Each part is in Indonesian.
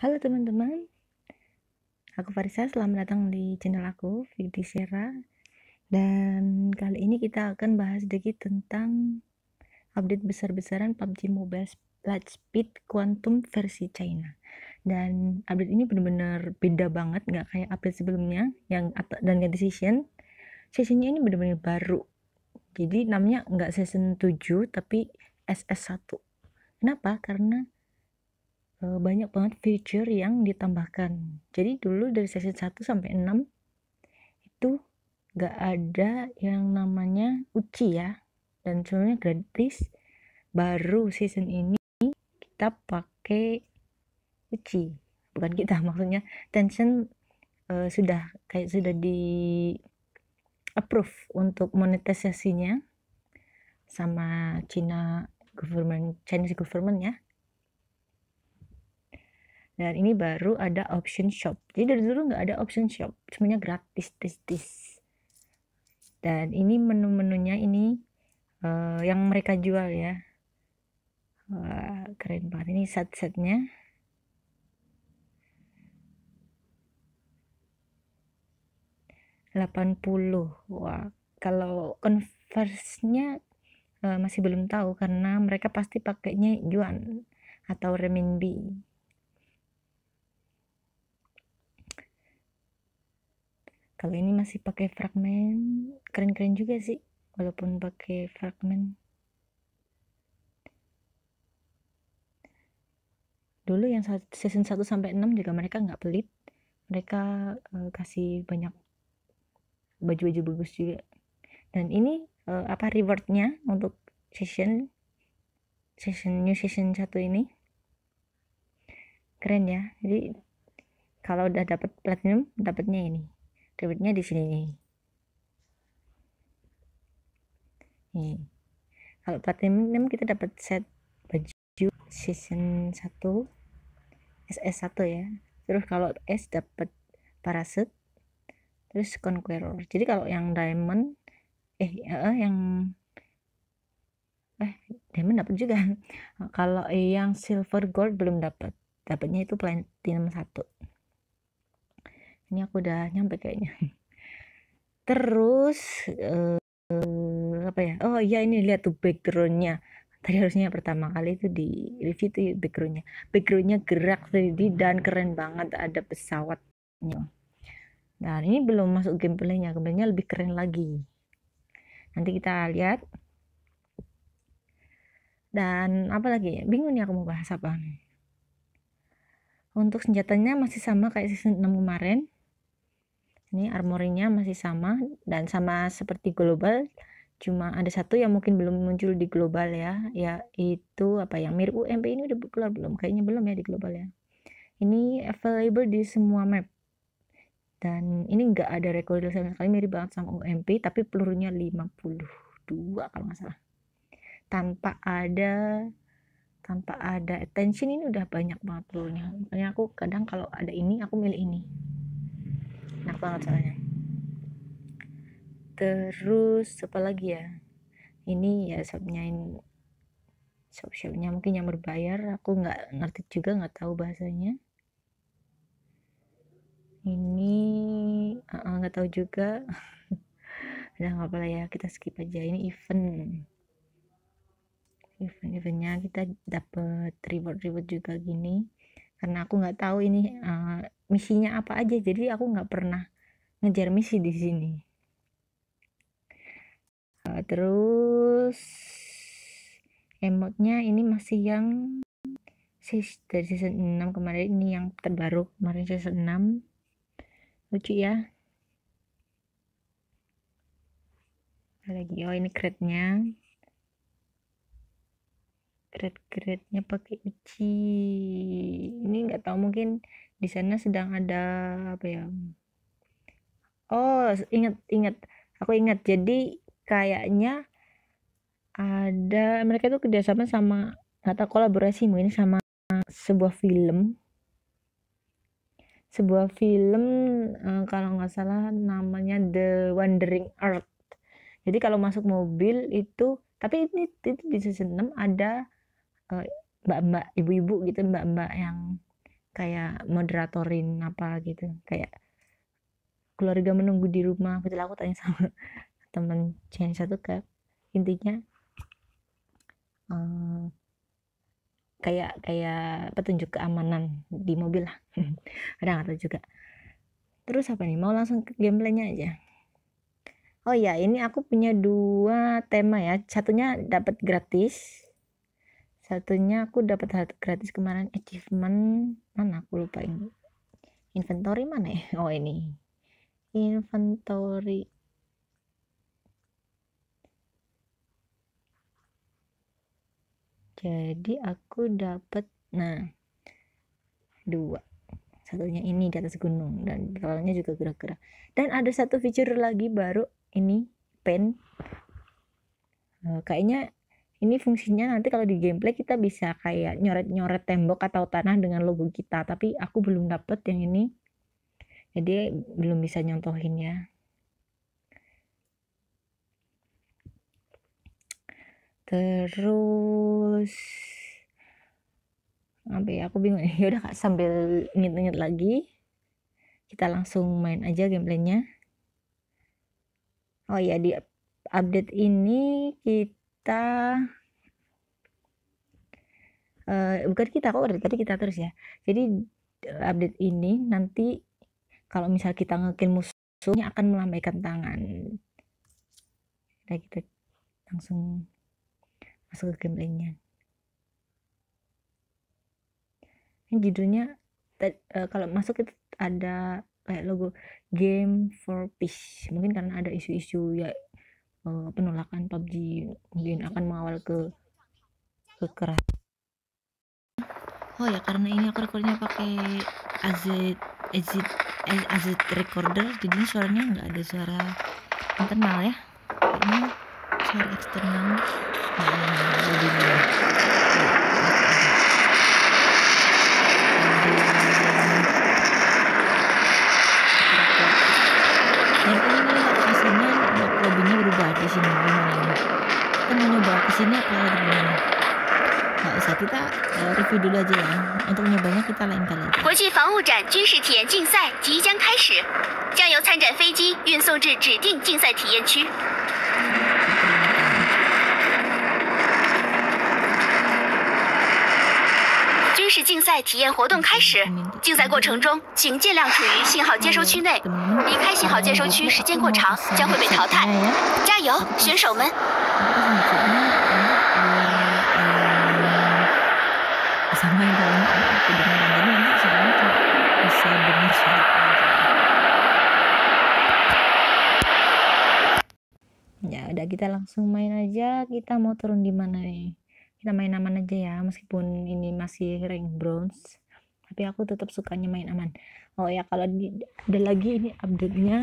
Halo teman-teman, aku Farisa, selamat datang di channel aku, Vidi Sera. Dan kali ini kita akan bahas sedikit tentang update besar-besaran PUBG Mobile Lightspeed Quantum versi China. Dan update ini benar-benar beda banget, nggak kayak update sebelumnya dan ganti Seasonnya ini benar-benar baru. Jadi namanya nggak season 7 tapi SS1. Kenapa? Karena banyak banget feature yang ditambahkan. Jadi dulu dari season 1 sampai 6 itu gak ada yang namanya uci ya, dan sebenarnya gratis. Baru season ini kita pakai uci, bukan kita, maksudnya Tencent sudah di approve untuk monetisasinya sama Chinese government ya. Dan ini baru ada option shop. Jadi dari dulu nggak ada option shop, semuanya gratis. Dan ini menu-menunya ini yang mereka jual ya. Wah, keren banget. Ini set-setnya. $80. Wah, kalau converse-nya masih belum tahu karena mereka pasti pakainya yuan atau renminbi. Kalau ini masih pakai fragmen, keren-keren juga sih walaupun pakai fragmen. Dulu yang season 1 sampai 6 juga mereka nggak pelit. Mereka kasih banyak baju-baju bagus juga. Dan ini rewardnya untuk new season 1 ini keren ya. Jadi kalau udah dapat platinum, dapatnya ini. Rewardnya di sini nih. Nih. Kalau platinum kita dapat set baju season 1 SS1 ya. Terus kalau S dapat parachute, terus conqueror. Jadi kalau yang diamond diamond dapat juga. Kalau yang silver gold belum dapat. Dapatnya itu platinum 1. Ini aku udah nyampe kayaknya. Terus apa ya? Oh iya, ini lihat tuh backgroundnya. Tadi harusnya pertama kali itu di review tuh backgroundnya. Backgroundnya gerak 3D dan keren banget, ada pesawatnya. Nah ini belum masuk gameplaynya lebih keren lagi. Nanti kita lihat. Dan apa lagi? Bingung nih aku mau bahas apa. Untuk senjatanya masih sama kayak season 6 kemarin. Ini armorinya masih sama dan sama seperti global, cuma ada satu yang mungkin belum muncul di global ya, yaitu apa yang mirip UMP. Ini udah keluar belum? Kayaknya belum ya di global ya. Ini available di semua map. Dan ini enggak ada recoil sama sekali, mirip banget sama UMP, tapi pelurunya 52 kalau nggak salah. Tanpa ada attention, ini udah banyak banget pelurunya. Makanya aku kadang kalau ada ini aku milih ini. Enak banget soalnya. Terus apa lagi ya? Ini ya shopnya mungkin yang berbayar, aku nggak ngerti juga, nggak tahu bahasanya. Ini nggak tahu juga. Udah nggak apa-apa ya, kita skip aja. Ini eventnya kita dapat reward juga gini, karena aku nggak tahu ini misinya apa aja, jadi aku nggak pernah ngejar misi di sini. Terus emotnya ini masih yang dari season 6 kemarin, ini yang terbaru kemarin season 6. Lucu ya. Lagi ini crate-nya pakai uci. Ini nggak tahu, mungkin di sana sedang ada apa ya. Oh, aku ingat, jadi kayaknya ada mereka tuh kerjasama sama, nggak tahu kolaborasi mungkin sama sebuah film kalau nggak salah namanya The Wandering Earth. Jadi kalau masuk mobil itu, tapi itu di season 6 ada mbak-mbak, ibu-ibu gitu, mbak-mbak yang kayak moderatorin apa gitu, kayak keluarga menunggu di rumah. Betul, aku tanya sama temen Chinese satu kan, intinya kayak kayak petunjuk keamanan di mobil lah. Ada nggak tahu juga. Terus apa nih, mau langsung ke gameplaynya aja. Oh ya, ini aku punya 2 tema ya, satunya dapat gratis, satunya aku dapat gratis kemarin. Achievement mana aku lupa, ini inventory mana ya. Oh ini inventory. Jadi aku dapat, nah, 2, satunya ini di atas gunung dan jalannya juga gerak-gerak. Dan ada satu feature lagi baru, ini pen. Kayaknya ini fungsinya nanti kalau di gameplay kita bisa kayak nyoret-nyoret tembok atau tanah dengan logo kita, tapi aku belum dapet yang ini, jadi belum bisa nyontohin ya. Terus apa ya, aku bingung. Ya udah Kak, sambil inget-inget lagi kita langsung main aja gameplaynya. Oh ya, di update ini kita bukan kita, kok dari tadi kita terus ya. Jadi update ini nanti kalau misal kita ngekill musuhnya akan melambaikan tangan. Nah, kita langsung masuk ke gameplaynya. Ini judulnya kalau masuk itu ada kayak logo Game for Peace. Mungkin karena ada isu-isu ya, penolakan PUBG, mungkin akan mengawal ke kekerasan. Oh ya, karena ini aku recordnya pakai AZ recorder, jadi suaranya nggak ada suara internal ya, kayaknya suara eksternal. Dan ini lokasinya, lobbynya berubah di sini. Gimana nih? Kita mau nyoba kesini apa gimana? Nggak usah, kita review dulu aja ya. Untuk nyobanya kita lain kali aja. 国际防务展军事体验竞赛即将开始，将由参展飞机运送至指定竞赛体验区。军事竞赛体验活动开始，竞赛过程中请尽量处于信号接收区内，离开信号接收区时间过长将会被淘汰。加油，选手们！ sama yang dalam kedengaran tadi, nanti suaranya cuma bisa dengar suara aja. Ya udah, kita langsung main aja. Kita mau turun di mana nih? Kita main aman aja ya, meskipun ini masih rank bronze, tapi aku tetap sukanya main aman. Oh ya, kalau ada lagi ini update-nya.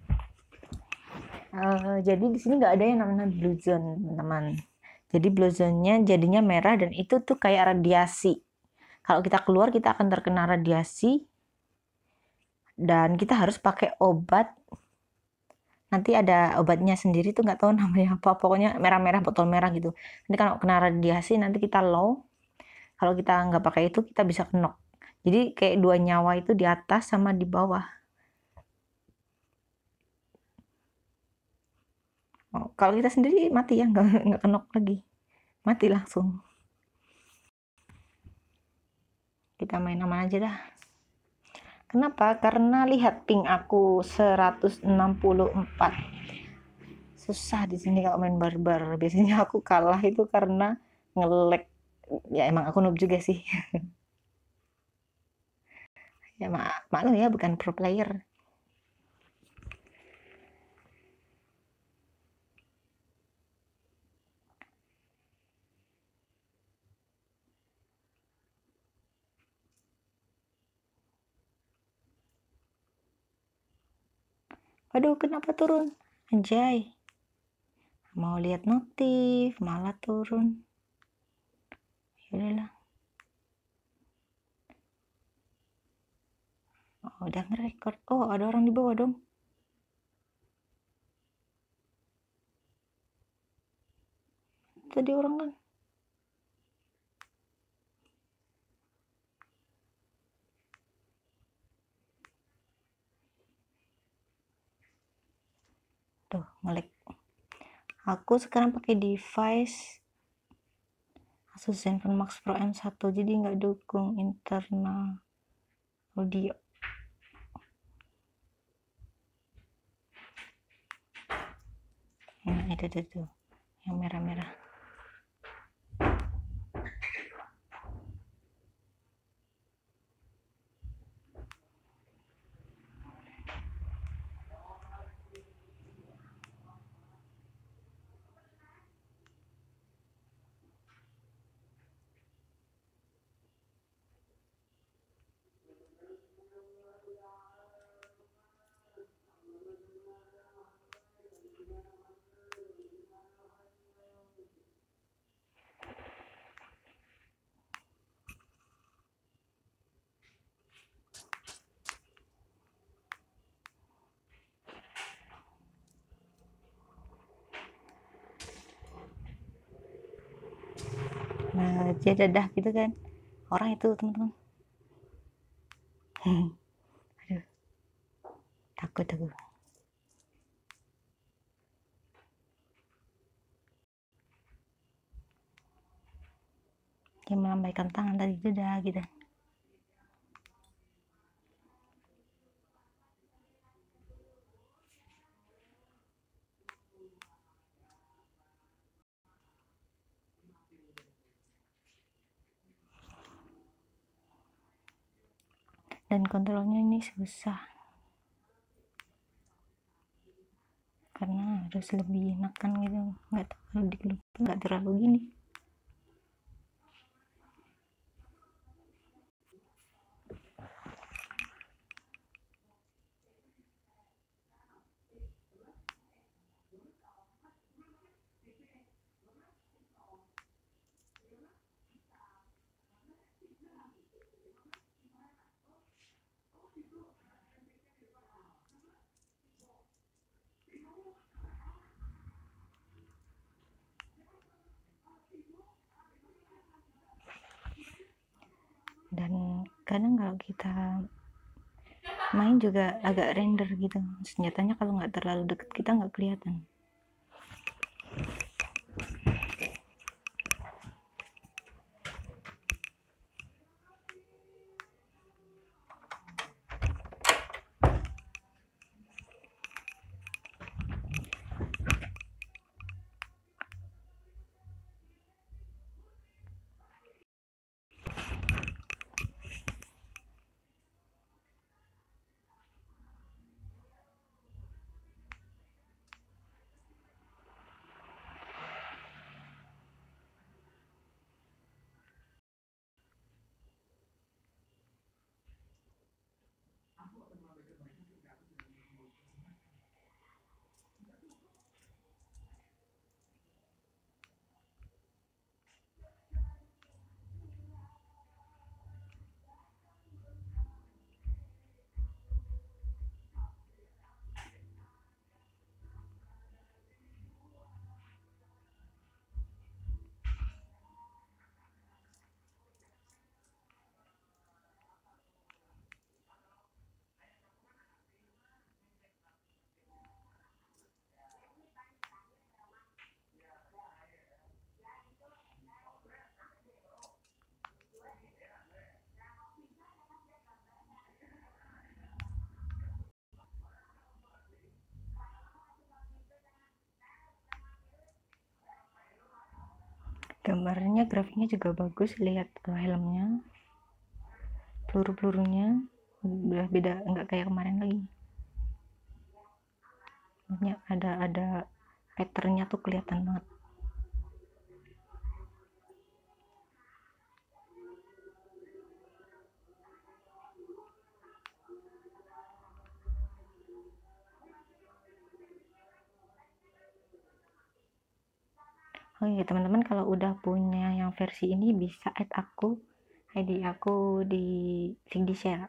Jadi di sini nggak ada yang namanya blue zone, teman-teman. Jadi blue zone-nya jadinya merah, dan itu tuh kayak radiasi. Kalau kita keluar kita akan terkena radiasi dan kita harus pakai obat. Nanti ada obatnya sendiri tuh, nggak tahu namanya apa, pokoknya merah-merah, botol merah gitu. Nanti kalau kena radiasi nanti kita low. Kalau kita nggak pakai itu kita bisa knock. Jadi kayak 2 nyawa itu di atas sama di bawah. Oh, kalau kita sendiri mati ya, nggak knock lagi, mati langsung. Kita main aman aja dah. Kenapa? Karena lihat ping aku 164. Susah di sini kalau main barbar. Biasanya aku kalah itu karena nge-lag. Ya emang aku noob juga sih. Ya maklum ya, bukan pro player. Waduh, kenapa turun? Anjay. Mau lihat notif, malah turun. Yaudahlah. Oh, udah nge-record. Oh, ada orang di bawah dong. Tadi orang kan. Tuh ngelik. Aku sekarang pakai device Asus Zenfone Max Pro M1, jadi nggak dukung internal audio. Nah itu tuh yang merah-merah. Nah dia dadah gitu kan orang itu teman-teman. Aduh takut aku. Dia melambaikan tangan tadi dadah gitu. Dan kontrolnya ini susah karena harus lebih enakan gitu, nggak terlalu digelupin, nggak terlalu gini. Dan kadang kalau kita main juga agak render gitu, senjatanya kalau nggak terlalu deket kita nggak kelihatan. Gambarnya, grafiknya juga bagus. Lihat helmnya, peluru-pelurunya udah beda, nggak kayak kemarin lagi. Maksudnya ada patternnya tuh kelihatan banget. Oh iya teman-teman, kalau udah punya yang versi ini bisa add aku, ID aku di Vigdishare.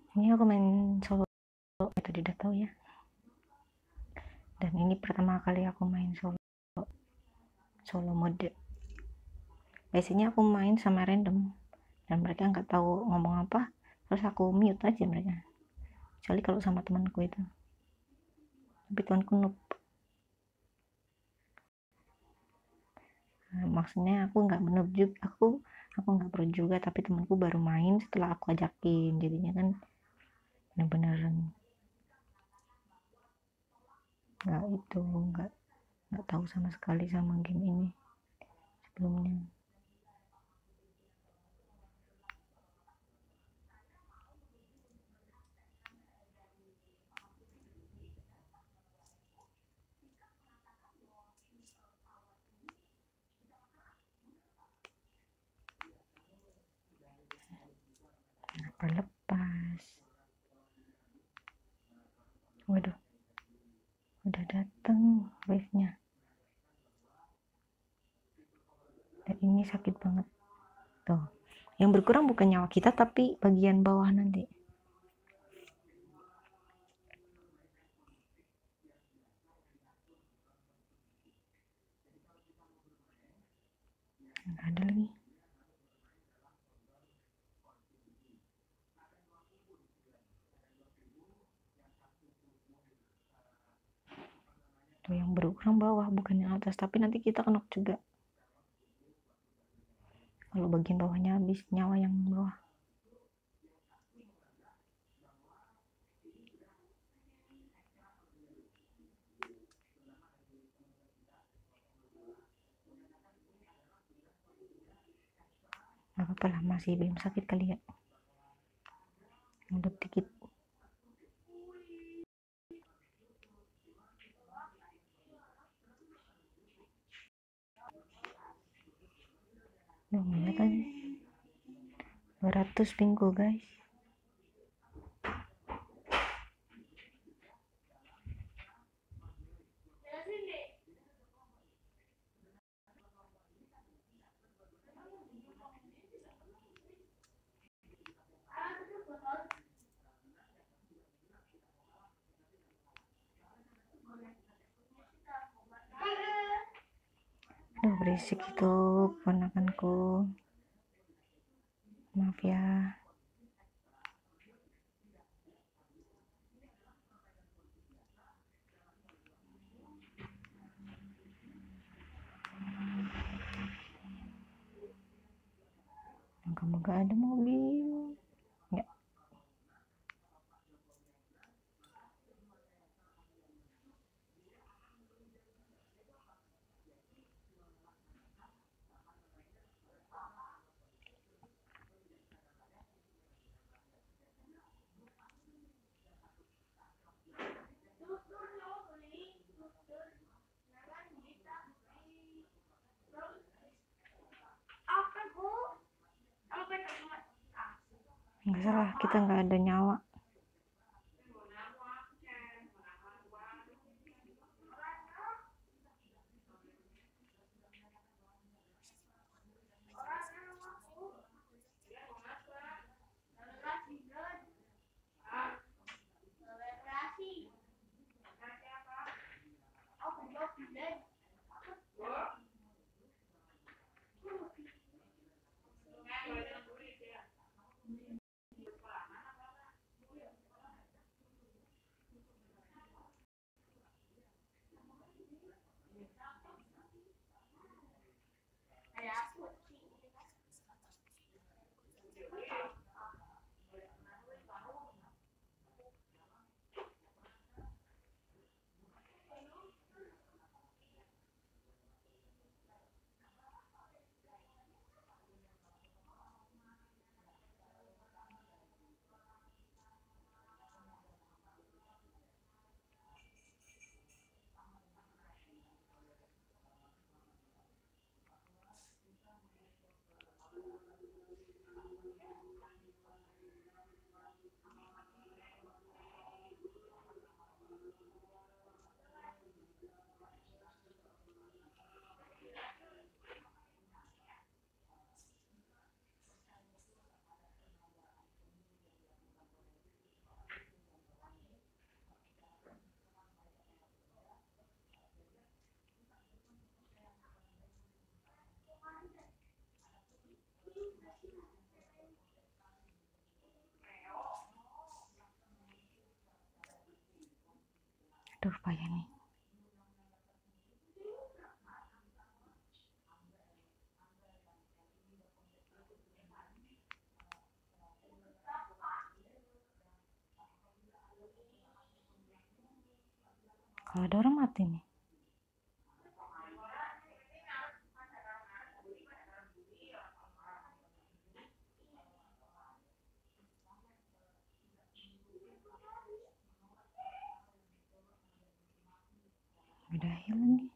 Ini aku main solo, tadi udah tahu ya. Dan ini pertama kali aku main solo mode. Biasanya aku main sama random dan mereka nggak tahu ngomong apa, terus aku mute aja mereka. Kecuali kalau sama temanku itu. Tapi temanku noob. Nah, maksudnya aku nggak menoob juga, aku nggak pro juga, tapi temanku baru main setelah aku ajakin, jadinya kan bener-bener nggak tahu sama sekali sama game ini sebelumnya. Kenapa lepas? Waduh, udah dateng wave-nya. Dan ini sakit banget tuh. Yang berkurang bukan nyawa kita tapi bagian bawah nanti. Nggak ada lagi. Tuh yang berkurang bawah bukan yang atas, tapi nanti kita kena juga. Kalau bagian bawahnya habis nyawa yang bawah. Gak apa-apa lah, masih belum sakit kali ya. Udah dikit. Ini kan 200 pinggu guys. Aduh berisik itu ponakanku. Maaf ya. Moga-moga ada mobil. Ya. Nggak salah, kita nggak ada nyawa. Aduh, payah nih. Kalau ada orang mati nih. Udah hilang nih.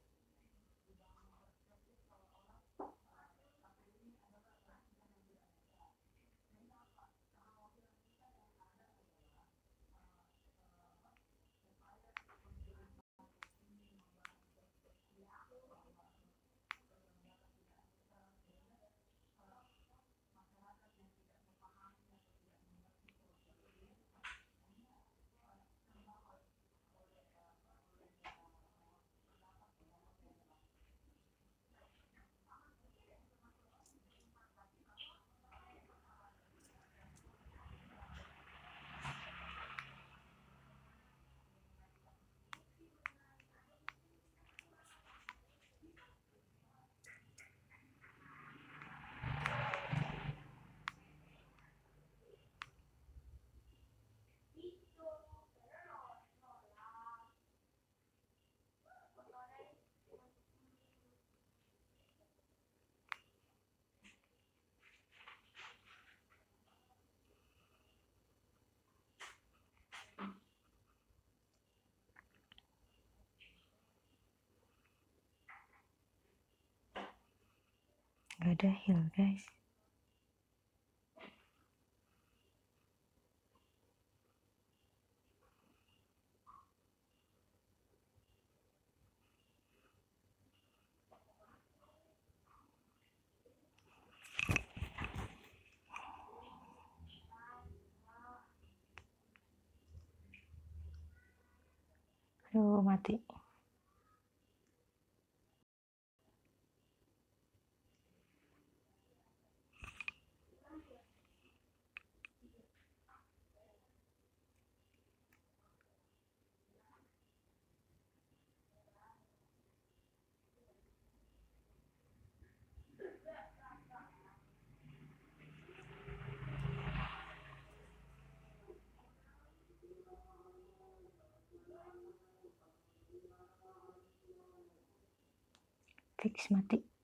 Gak ada heal, guys. Aduh, mati. Fix mati.